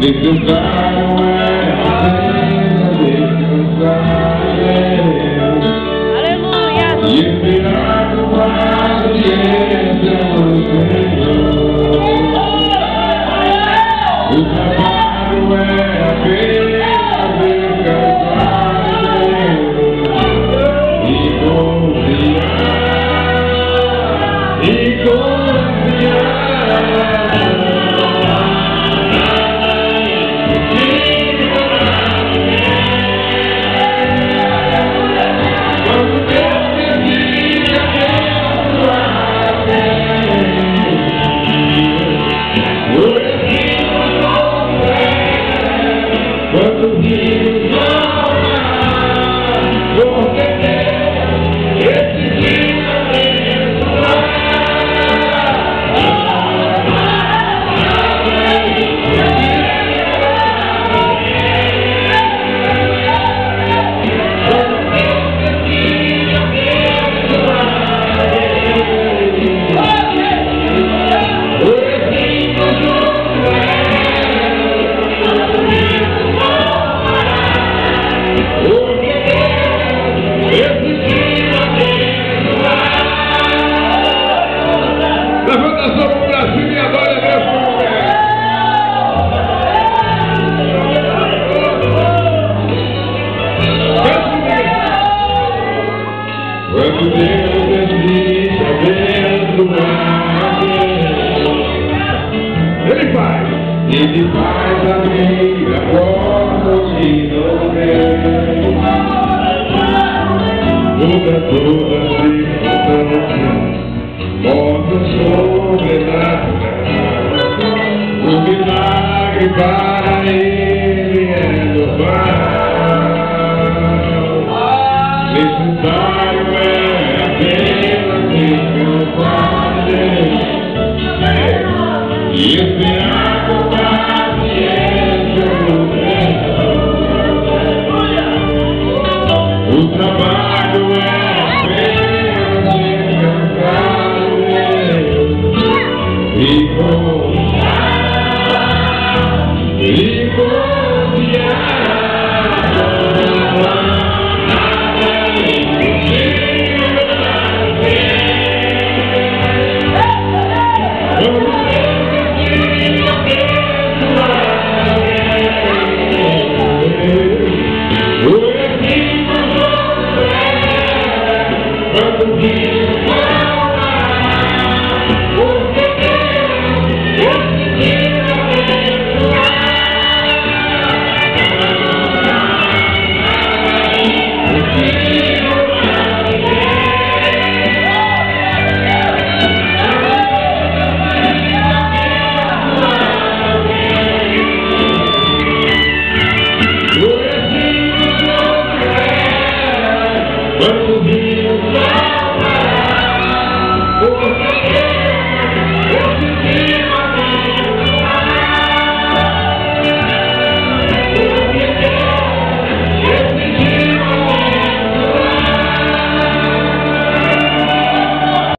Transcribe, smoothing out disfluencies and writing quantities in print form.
Necessário é apenas descansar em Deus. Aleluia. E esperar uma paciência no Senhor. O trabalho é apenas descansar em Deus. E confiar. E confiar. Quando rios vão porque esse dia abençoar. Levanta a sua mão pra cima e adora a Deus como é. Quando Deus existe abençoar, Ele faz abrir a porta de novo. Muda toda a circunstância. Mostra sobrenatural. O milagre para ele é normal. Necessário é apenas descansar e esperar com paciência no Senhor. O trabalho é apenas descansar e confiar. Quando